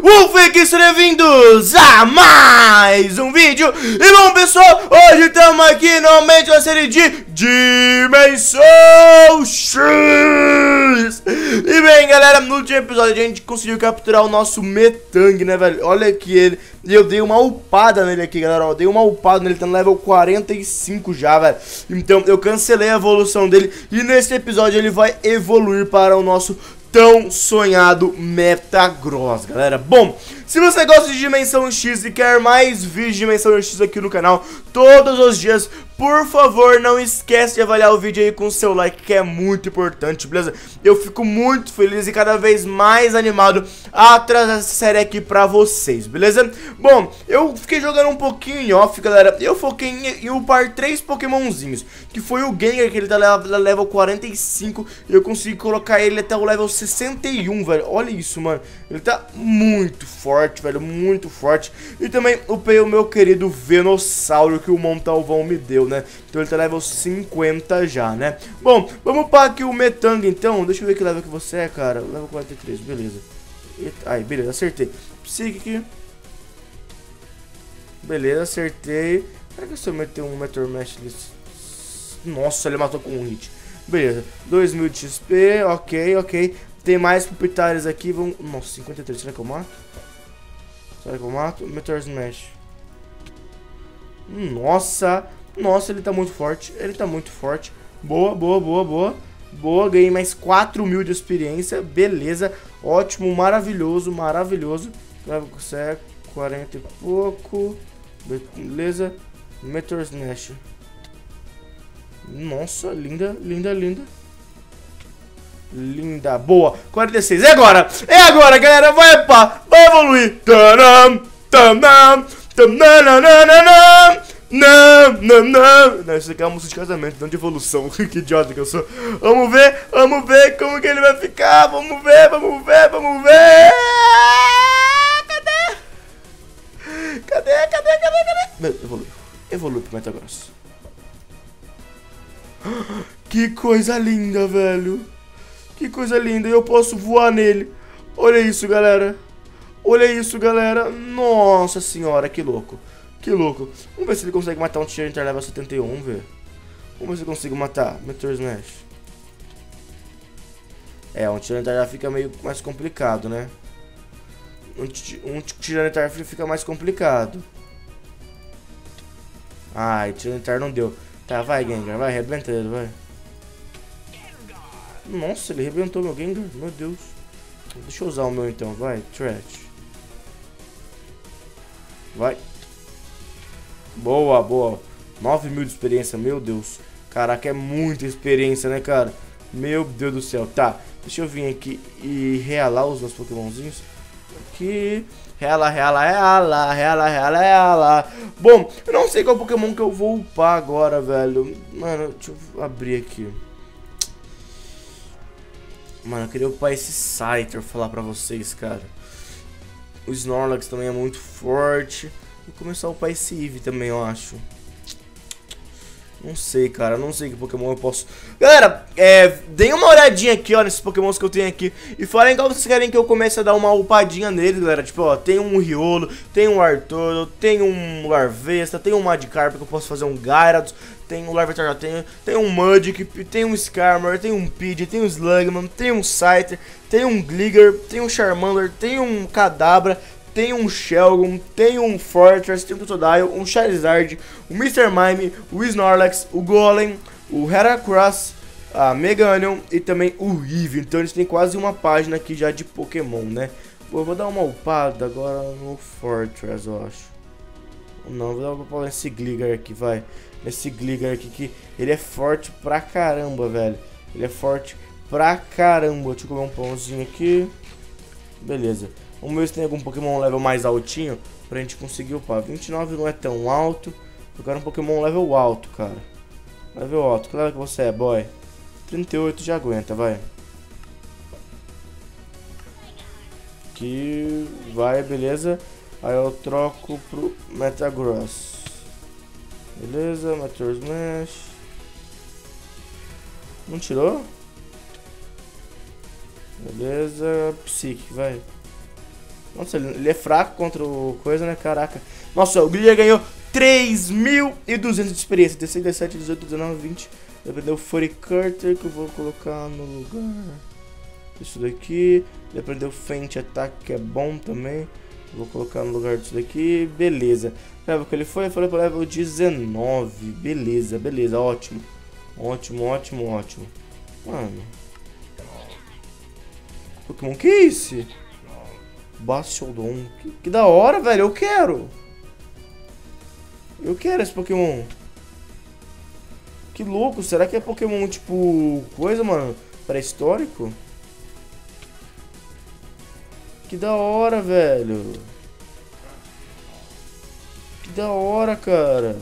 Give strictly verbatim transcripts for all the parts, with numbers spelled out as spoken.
Wolfix, sejam bem-vindos a mais um vídeo. E bom, pessoal, hoje estamos aqui novamente na série de Dimensão X. E bem, galera, no último episódio a gente conseguiu capturar o nosso Metang, né, velho? Olha aqui ele. E eu dei uma upada nele aqui, galera, ó. Dei uma upada nele, tá no level quarenta e cinco já, velho. Então eu cancelei a evolução dele. E nesse episódio ele vai evoluir para o nosso tão sonhado Metagross, galera. Bom, se você gosta de Dimensão X e quer mais vídeos de Dimensão X aqui no canal todos os dias, por favor, não esquece de avaliar o vídeo aí com o seu like, que é muito importante, beleza? Eu fico muito feliz e cada vez mais animado a trazer essa série aqui pra vocês, beleza? Bom, eu fiquei jogando um pouquinho em off, galera. Eu foquei em, em upar três pokémonzinhos, que foi o Gengar, que ele tá level, level quarenta e cinco, e eu consegui colocar ele até o level sessenta e um, velho. Olha isso, mano. Ele tá muito forte, velho, muito forte. E também upei o meu querido Venossauro, que o Montalvão me deu, né? Então ele tá level cinquenta já, né? Bom, vamos upar aqui o Metang, então. Deixa eu ver que level que você é, cara. Level quarenta e três, beleza. Eita, aí, beleza, acertei. Psychic. Beleza, acertei. Será que se eu meter um Meteor Mash... Nossa, ele matou com um hit. Beleza, dois mil de X P, ok, ok. Tem mais pupitares aqui, vamos... Nossa, cinquenta e três, será que eu mato? Será que eu mato? Meteor Smash. Nossa, nossa, ele tá muito forte, ele tá muito forte. Boa, boa, boa, boa. Boa, ganhei mais quatro mil de experiência, beleza. Ótimo, maravilhoso, maravilhoso. Leva com seco, quarenta e pouco. Beleza. Meteor Smash. Nossa, linda, linda, linda. Linda, boa, quarenta e seis, é agora, é agora, galera, vai pá, vai evoluir. Tanam, tanam, tananana, não, não, não. Não, isso aqui é uma música de casamento, não de evolução. Que idiota que eu sou. Vamos ver, vamos ver como que ele vai ficar. Vamos ver, vamos ver, vamos ver. Cadê? Cadê, cadê, cadê, cadê? Evolui, evolui pro Metagross. Que coisa linda, velho. Que coisa linda, eu posso voar nele. Olha isso, galera. Olha isso, galera. Nossa senhora, que louco. Que louco. Vamos ver se ele consegue matar um Tyranitar level setenta e um, velho. Vamos ver se eu consigo matar. Meteor Smash. É, um Tyranitar já fica meio mais complicado, né? Um, um Tyranitar fica mais complicado. Ai, Tyranitar não deu. Tá, vai, Gengar. Vai, arrebenta ele, vai. Nossa, ele arrebentou meu Gengar. Meu Deus. Deixa eu usar o meu então. Vai, Trash. Vai. Boa, boa. nove mil de experiência, meu Deus. Caraca, é muita experiência, né, cara? Meu Deus do céu. Tá, deixa eu vir aqui e realar os meus pokémonzinhos. Aqui. Reala, reala, reala, reala, reala, reala. Bom, eu não sei qual pokémon que eu vou upar agora, velho. Mano, deixa eu abrir aqui. Mano, eu queria upar esse Scyther, falar pra vocês, cara. O Snorlax também é muito forte. Vou começar a upar esse Eevee também, eu acho. Não sei, cara, não sei que Pokémon eu posso... Galera, é, deem uma olhadinha aqui, ó, nesses Pokémons que eu tenho aqui. E falem qual vocês querem que eu comece a dar uma upadinha neles, galera. Tipo, ó, tem um Riolo, tem um Arturo, tem um Larvesta, tem um Magikarp que eu posso fazer um Gyarados. Tem um Larvitar, já tenho, tem um Mudkip, tem um Skarmory, tem um Pidgey, tem um Slugman, tem um Scyther, tem um Gligar, tem um Charmander, tem um Kadabra, tem um Shelgon, tem um Fortress, tem um Totodile, um Charizard, o mister Mime, o Snorlax, o Golem, o Heracross, a Meganium e também o Eevee. Então eles têm quase uma página aqui já de Pokémon, né? Eu vou dar uma upada agora no Fortress, eu acho. Não, vou dar uma upada nesse Gligar aqui, vai. Nesse Gligar aqui, que ele é forte pra caramba, velho. Ele é forte pra caramba. Deixa eu comer um pãozinho aqui. Beleza. Vamos ver se tem algum Pokémon level mais altinho pra gente conseguir upar. vinte e nove não é tão alto. Eu quero um Pokémon level alto, cara. Level alto. Que level que você é, boy? trinta e oito já aguenta, vai. Aqui. Vai, beleza. Aí eu troco pro Metagross. Beleza, Meteor Smash. Não tirou? Beleza, Psychic, vai. Nossa, ele, ele é fraco contra o coisa, né? Caraca. Nossa, o Guilherme ganhou três mil e duzentos de experiência. dezesseis, dezessete, dezoito, dezenove, vinte. Ele aprendeu Furry Cutter, que eu vou colocar no lugar. Isso daqui. Ele aprendeu Feint Attack, que é bom também. Vou colocar no lugar disso daqui. Beleza. Level que ele foi? Foi para level dezenove. Beleza, beleza. Ótimo. Ótimo, ótimo, ótimo. Mano. Pokémon que é esse? Bastiodon. Que, que da hora, velho. Eu quero. Eu quero esse Pokémon. Que louco. Será que é Pokémon tipo... coisa, mano? Pré-histórico? Que da hora, velho. Que da hora, cara.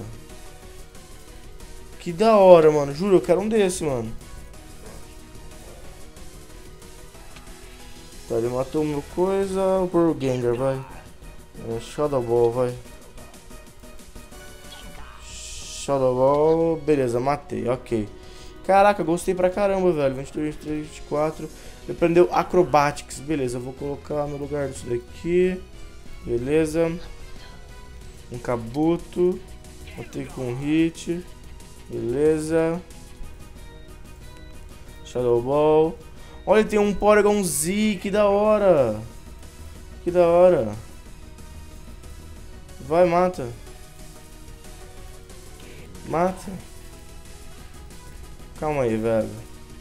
Que da hora, mano. Juro, eu quero um desse, mano. Tá, ele matou uma coisa. Por Gengar, vai. É, Shadow Ball, vai. Shadow Ball. Beleza, matei, ok. Caraca, gostei pra caramba, velho. vinte e dois, vinte e três, vinte e quatro. Ele aprendeu Acrobatics. Beleza, eu vou colocar no lugar disso daqui. Beleza. Um Kabuto. Matei com hit. Beleza. Shadow Ball. Olha, tem um Porygon Z. Que da hora. Que da hora. Vai, mata. Mata. Calma aí, velho.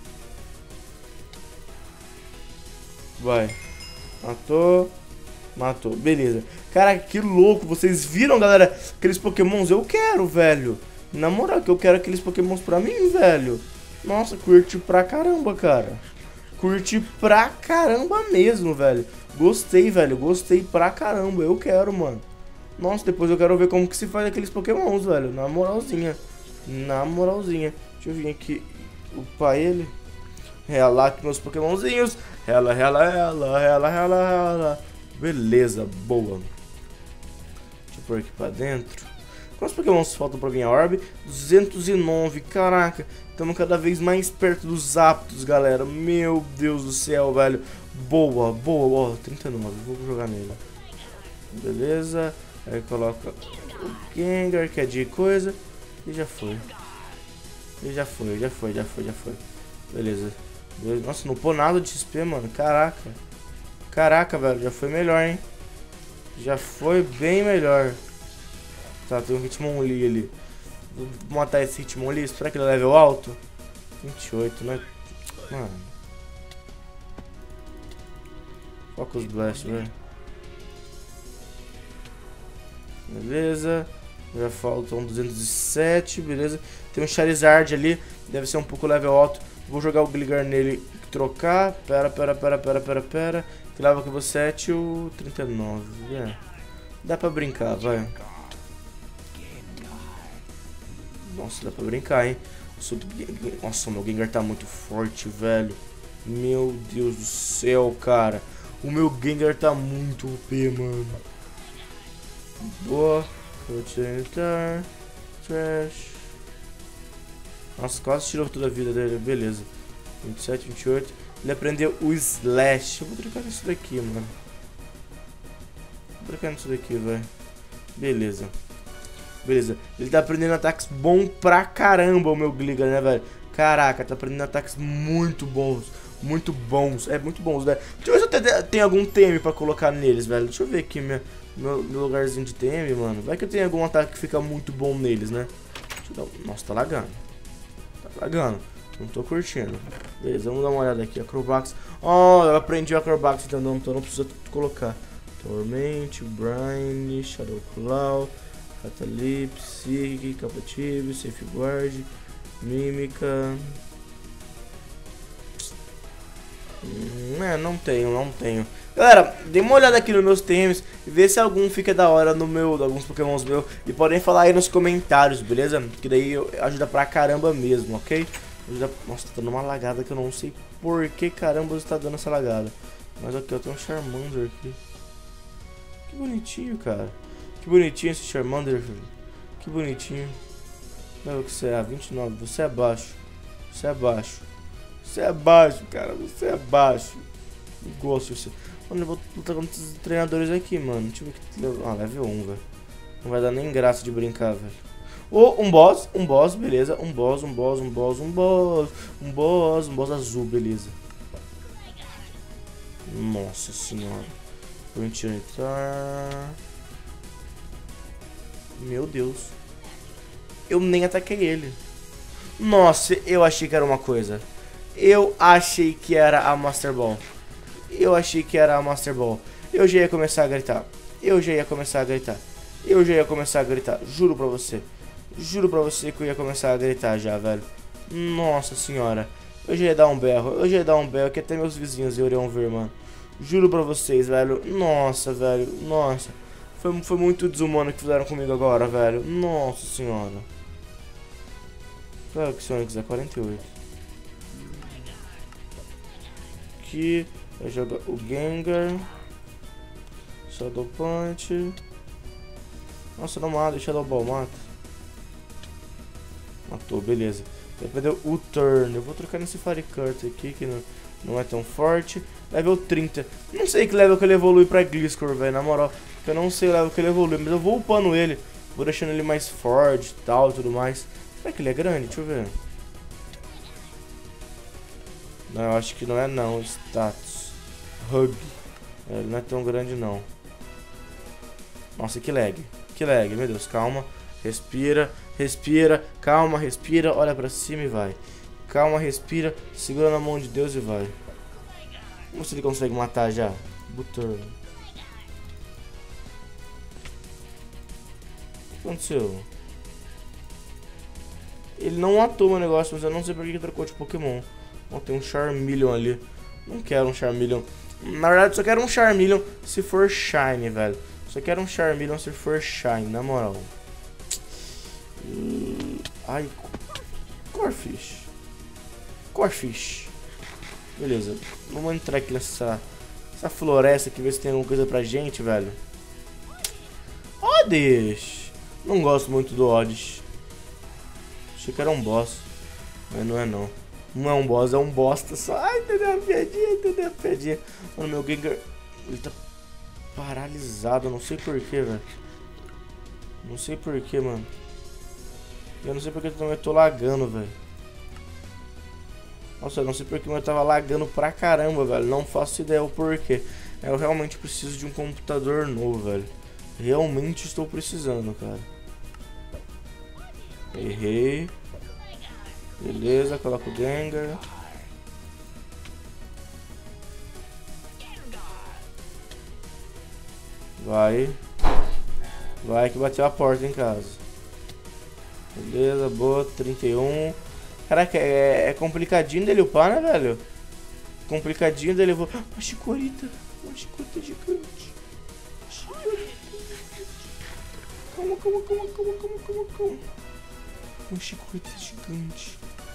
Vai. Matou. Matou. Beleza. Cara, que louco. Vocês viram, galera? Aqueles pokémons? Eu quero, velho. Na moral, que eu quero aqueles pokémons pra mim, velho. Nossa, curti pra caramba, cara. Curti pra caramba mesmo, velho. Gostei, velho. Gostei pra caramba. Eu quero, mano. Nossa, depois eu quero ver como que se faz aqueles pokémons, velho. Na moralzinha. Na moralzinha. Deixa eu vir aqui. Upar ele. Relar aqui meus pokémonzinhos. Rela, rela, rela, rela, rela, rela. Beleza, boa. Deixa eu pôr aqui pra dentro. Quantos pokémons faltam pra ganhar Orb? duzentos e nove, caraca. Estamos cada vez mais perto dos aptos, galera. Meu Deus do céu, velho. Boa, boa, ó, trinta e nove, vou jogar nele. Beleza. Aí coloca o Gengar, que é de coisa. E já foi. E já foi, já foi, já foi, já foi. Beleza. Nossa, não pôr nada de X P, mano. Caraca. Caraca, velho. Já foi melhor, hein? Já foi bem melhor. Tá, tem um Hitmonlee ali. Vou matar esse Hitmonlee. Será que ele é level alto? vinte e oito, né? Mano. Focus Blast, velho. Beleza. Já faltam duzentos e sete, beleza. Tem um Charizard ali. Deve ser um pouco level alto. Vou jogar o Gligar nele e trocar. Pera, pera, pera, pera, pera, pera. Que leva que eu vou sete o trinta e nove. Yeah. Dá pra brincar, vai. Nossa, dá pra brincar, hein. Nossa, meu Gengar tá muito forte, velho. Meu Deus do céu, cara. O meu Gengar tá muito O P, mano. Boa. Vou tentar. Trash. Nossa, quase tirou toda a vida dele. Beleza. vinte e sete, vinte e oito. Ele aprendeu o Slash. Eu vou trocar nisso daqui, mano. Vou trocar nisso daqui, velho. Beleza. Beleza. Ele tá aprendendo ataques bons pra caramba, o meu Gligar, né, velho? Caraca, tá aprendendo ataques muito bons. Muito bons. É, muito bons, velho. Deixa eu ver se eu tenho algum T M pra colocar neles, velho. Deixa eu ver aqui minha, meu, meu lugarzinho de T M, mano. Vai que eu tenho algum ataque que fica muito bom neles, né? Deixa eu dar... Nossa, tá lagando. Tá lagando. Não tô curtindo. Beleza, vamos dar uma olhada aqui. Acrobatics. Oh, eu aprendi o Acrobatics, então não, então não precisa colocar. Torment, Brine, Shadow Claw, Catalyp, Psychic, Captive, Safeguard, Mímica. Hum, é, não tenho, não tenho. Galera, dê uma olhada aqui nos meus T Ms e vê se algum fica da hora no meu, alguns pokémons meus. E podem falar aí nos comentários, beleza? Que daí ajuda pra caramba mesmo, ok? Ajuda... Nossa, tá dando uma lagada que eu não sei por que caramba está dando essa lagada. Mas aqui, eu tenho um Charmander aqui. Que bonitinho, cara. Que bonitinho esse Charmander, filho. Que bonitinho. Não, o que você é? vinte e nove. Você é baixo. Você é baixo. Você é baixo, cara. Você é baixo. Não gosto de você. Mano, eu vou lutar contra esses treinadores aqui, mano. Deixa eu ver que... Ah, level um, velho. Não vai dar nem graça de brincar, velho. Ô, oh, um boss, um boss, beleza. Um boss, um boss, um boss, um boss. Um boss, um boss azul, beleza. Nossa senhora. Vou entrar. Meu Deus. Eu nem ataquei ele. Nossa, eu achei que era uma coisa. Eu achei que era a Master Ball. Eu achei que era a Master Ball. Eu já ia começar a gritar. Eu já ia começar a gritar. Eu já ia começar a gritar. Juro pra você. Juro pra você que eu ia começar a gritar já, velho. Nossa senhora. Eu já ia dar um berro. Eu já ia dar um berro que até meus vizinhos iriam ver, mano. Juro pra vocês, velho. Nossa, velho. Nossa. Foi, foi muito desumano que fizeram comigo agora, velho. Nossa senhora. Claro que se eu quiser, quarenta e oito. Aqui. Vai jogar o Gengar. Shadow Punch. Nossa, não mata. Shadow Ball mata. Matou, beleza. Vai perder o turn. Eu vou trocar nesse Firecurt aqui, que não, não é tão forte. Level trinta. Não sei que level que ele evolui pra Gliscor, velho. Na moral, eu não sei o level que ele evolui. Mas eu vou upando ele. Vou deixando ele mais forte e tal, tudo mais. Será que ele é grande? Deixa eu ver. Não, eu acho que não é não. Status. Hug. Ele não é tão grande não. Nossa, que lag. Que lag, meu Deus, calma. Respira, respira, calma, respira. Olha pra cima e vai. Calma, respira. Segura na mão de Deus e vai. Vamos ver se ele consegue matar já. Buturn. O que aconteceu? Ele não matou meu negócio, mas eu não sei por que trocou de Pokémon. Ó, tem um Charmeleon ali. Não quero um Charmeleon. Na verdade, só quero um Charmeleon se for Shine, velho. Só quero um Charmeleon se for Shine, na moral. E... Ai, Corphish. Corphish. Beleza. Vamos entrar aqui nessa essa floresta aqui, ver se tem alguma coisa pra gente, velho. Oddish. Não gosto muito do Oddish. Achei que era um boss. Mas não é não. Não é um boss, é um bosta só. Ai, entendeu a piadinha, entendeu a piadinha. Mano, meu Gengar, ele tá paralisado, não sei porquê, velho. Não sei porquê, mano. Eu não sei porque eu tô lagando, velho. Nossa, eu não sei porque eu tava lagando pra caramba, velho. Não faço ideia o porquê. Eu realmente preciso de um computador novo, velho. Realmente estou precisando, cara. Errei. Beleza, coloca o Gengar. Vai. Vai que bateu a porta em casa. Beleza, boa, trinta e um. Caraca, é, é complicadinho dele upar, né, velho? Complicadinho dele upar. Uma chicorita. Uma chicorita gigante. Calma, calma, calma, calma, calma, calma, calma. Uma chicorita gigante.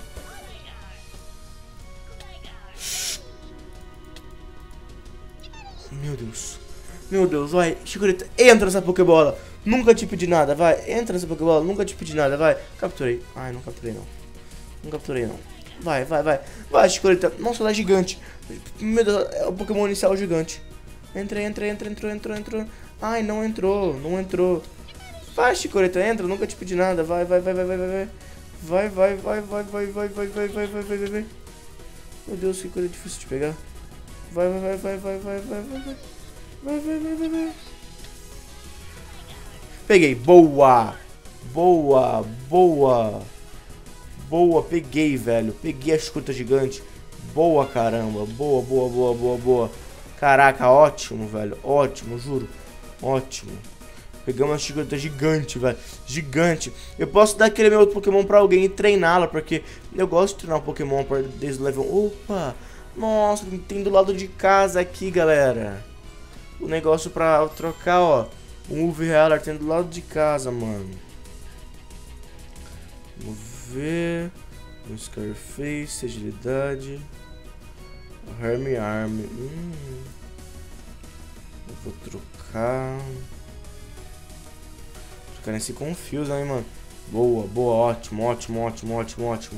Meu Deus. Meu Deus, vai. Chicorita, entra nessa Pokébola. Nunca te pedi nada, vai. Entra nessa Pokébola, nunca te pedi nada, vai. Capturei. Ai, não capturei não. Não capturei não. Vai, vai, vai. Vai, Chicorita. Nossa, ela é gigante. Meu Deus, é o Pokémon inicial gigante. Entra, entra, entra, entrou, entrou, entrou. Ai, não entrou, não entrou. Vai, Chicorita, entra, nunca te pedi nada. Vai, vai, vai, vai, vai, vai. Vai, vai, vai, vai, vai, vai, vai, vai, vai, vai, vai, vai. Meu Deus, que coisa difícil de pegar. Vai, vai, vai, vai, vai, vai, vai, vai. Vai, vai, vai, vai, vai. Peguei, boa. Boa, boa. Boa, peguei, velho. Peguei a escuta gigante. Boa, caramba. Boa, boa, boa, boa, boa. Caraca, ótimo, velho. Ótimo, juro. Ótimo. Pegamos uma escuta gigante, velho. Gigante. Eu posso dar aquele meu outro Pokémon pra alguém e treiná-la, porque eu gosto de treinar um Pokémon desde o level... Opa! Nossa, tem do lado de casa aqui, galera. O negócio pra trocar, ó. Um U V Healer tem do lado de casa, mano. Vamos ver. Um Scarface, agilidade. Hermy Arm. Hum. Eu vou trocar. Trocar nesse Confuse aí, mano. Boa, boa, ótimo, ótimo, ótimo, ótimo, ótimo.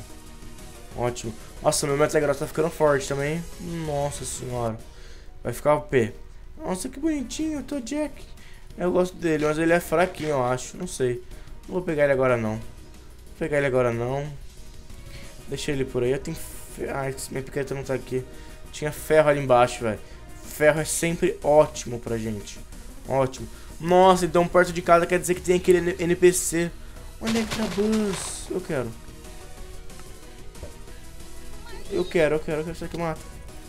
Ótimo. Nossa, meu Metagross tá ficando forte também. Nossa senhora. Vai ficar O P. Nossa, que bonitinho, tô Jack. Eu gosto dele, mas ele é fraquinho, eu acho. Não sei. Não vou pegar ele agora, não. Vou pegar ele agora, não. Deixa ele por aí. Eu tenho ferro. Ai, minha picareta não tá aqui. Tinha ferro ali embaixo, velho. Ferro é sempre ótimo pra gente. Ótimo. Nossa, então perto de casa quer dizer que tem aquele N P C. O Electabuzz. Eu quero. Eu quero, eu quero, eu quero isso aqui mata.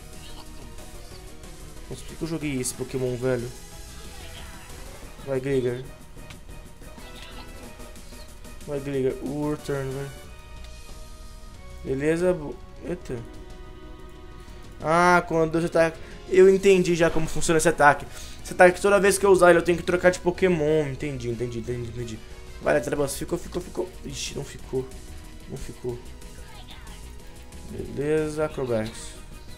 Nossa, por que eu joguei esse Pokémon, velho? Vai, Gligar. Vai, Gligar. O turn, velho. Beleza? Eita. Ah, quando você tá... Eu entendi já como funciona esse ataque. Esse ataque, toda vez que eu usar ele, eu tenho que trocar de Pokémon. Entendi, entendi, entendi, entendi. Vai, Electabuzz. Ficou, ficou, ficou. Ixi, não ficou. Não ficou. Beleza, Acrobatics.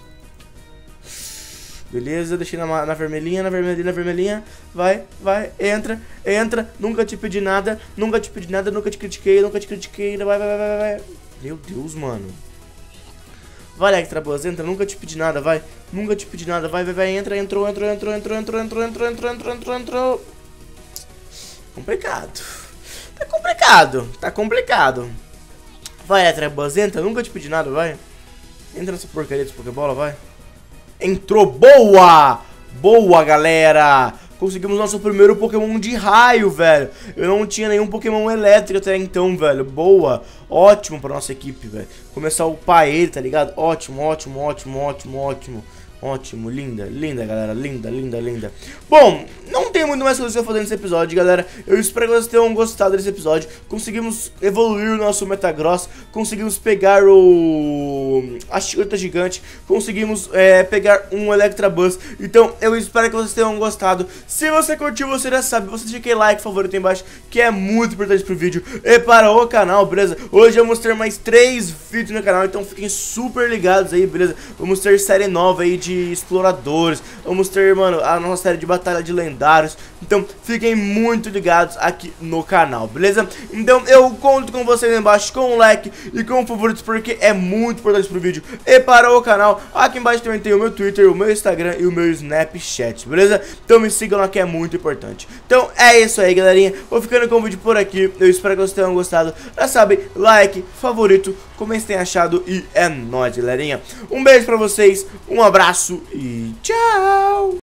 Beleza, deixei na, na vermelhinha, na vermelhinha, na vermelhinha. Vai, vai, entra, entra. Nunca te pedi nada, nunca te pedi nada, nunca te critiquei, nunca te critiquei. Vai, vai, vai, vai, vai. Meu Deus, mano. Vai, Electabuzz, entra, nunca te pedi nada, vai. Nunca te pedi nada, vai, vai, vai, entra, entrou, entrou, entrou, entrou, entrou, entrou, entrou, entrou, entrou, entrou, entrou. Complicado. Tá complicado, tá complicado. Vai, Electabuzz, entra, nunca te pedi nada, vai. Entra nessa porcaria desse Pokébola, vai. Entrou, boa! Boa, galera! Conseguimos nosso primeiro Pokémon de raio, velho. Eu não tinha nenhum Pokémon elétrico até então, velho. Boa. Ótimo pra nossa equipe, velho. Começar a upar ele, tá ligado? Ótimo, ótimo, ótimo, ótimo, ótimo. Ótimo, linda, linda, galera. Linda, linda, linda. Bom, não tem muito mais coisa a fazer nesse episódio, galera. Eu espero que vocês tenham gostado desse episódio. Conseguimos evoluir o nosso Metagross. Conseguimos pegar o... a Chicleta Gigante. Conseguimos é, pegar um Electabuzz. Então, eu espero que vocês tenham gostado. Se você curtiu, você já sabe. Você deixa aquele like favorito aí embaixo, que é muito importante pro vídeo e para o canal, beleza? Hoje vamos ter mais três vídeos no canal. Então, fiquem super ligados aí, beleza? Vamos ter série nova aí de de exploradores, vamos ter, mano, a nossa série de batalha de lendários. Então fiquem muito ligados aqui no canal, beleza? Então eu conto com vocês aí embaixo com um like e com favoritos, porque é muito importante pro vídeo e para o canal. Aqui embaixo também tem o meu Twitter, o meu Instagram e o meu Snapchat, beleza? Então me sigam lá, que é muito importante. Então é isso aí, galerinha, vou ficando com o vídeo por aqui. Eu espero que vocês tenham gostado. Já sabe, like, favorito, como vocês têm achado, e é nóis, galerinha. Um beijo pra vocês, um abraço e tchau!